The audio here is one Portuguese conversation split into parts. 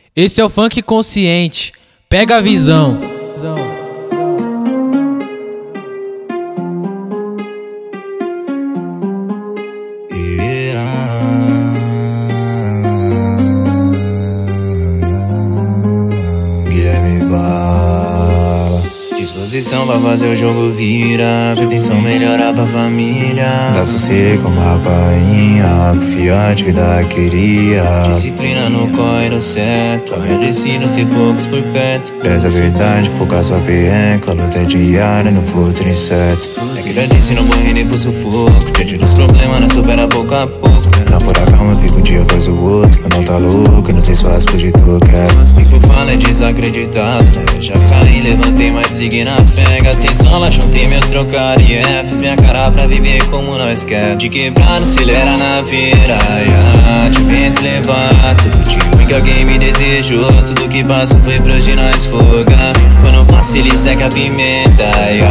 Esse é o funk consciente, pega a visão. Guilherme Bala. Disposição pra fazer o jogo vira, pretensão melhorar pra família. Dá sossego uma rapainha, pro fiote vida queria. Disciplina no corre no certo, agradecido ter poucos por perto. Preza a verdade, pouca sua perreca, luta é diária, no futuro incerto. É que agradece, não morre nem pro sufoco, diante dos problemas, não supera pouco a pouco. Não por a calma, fica um dia após o outro. Eu não tá louco, não tem espaço pra de tocar. O que eu falo é desacreditado, né? Já caí, levantei, mas segui na fé. Gastei sola, juntei meus trocar e fiz minha cara pra viver como nós quer. De quebrar, acelera na vira, de vento levar tudo de ruim que alguém me desejou. Tudo que passa foi pra hoje nós fogar. Quando passa ele seca a pimenta,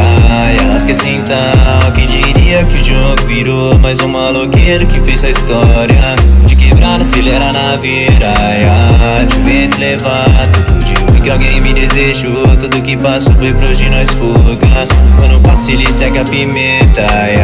elas quer sentar. Quem diria que o jogo virou mais um maloqueiro que fez sua história. De quebrar, acelera na vira, de vento levar tudo de ruim que alguém me desejou. Tudo que passou foi pra hoje nós fuga. Quando passa ele segue a pimenta,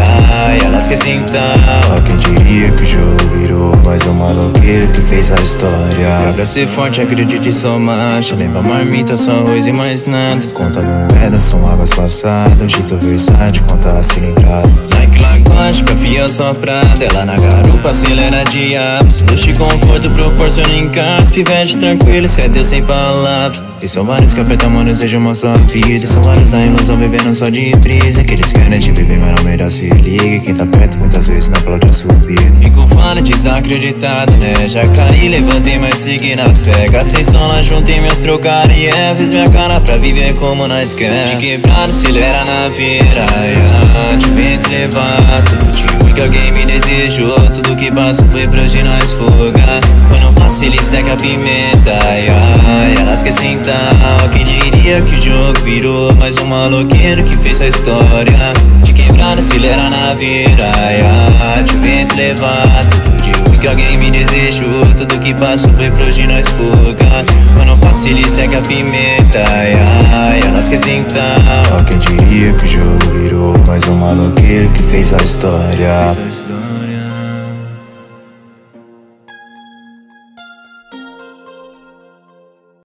elas quer sentar. Quem diria que o jogo virou mais um maloqueiro que fez a história. Pra ser forte acredite e só marcha. Lembra marmita, só arroz e mais nada. Conta moedas, são águas passadas. Hoje tô versátil, conta a cilindrada. Like lagoste, pra fia só prata. Ela na garupa acelera diabo. Luxo e conforto proporciona em casa. Pivete tranquilo, cê é Deus sem palavras. E são vários que apertam a mão, desejam uma sua vida. São vários da ilusão vivendo só de brisa. Que eles querem te viver, mas não melhor se liga. Quem tá perto muitas vezes não aplaude a subida. Fico fala desacreditado, né? Já caí, levantei, mas segui na fé. Gastei sola, juntei meus trocar e fiz minha cara pra viver como nós quer. De quebrar, acelera na vira, de vento levar tudo de ruim que alguém me desejou. Tudo que passa foi pra hoje nós fogar. Quando passa ele seca a pimenta, elas quer sentar. Quem diria que o jogo virou mais um maloqueiro que fez sua história. De quebrar, acelera na vira, de vento levar tudo de ruim que alguém me desejou. Tudo que passou foi pra hoje nós fuga. Quando passa ele segue a pimenta, elas quer sentar. Quem diria que o jogo virou mais um maloqueiro que fez a história.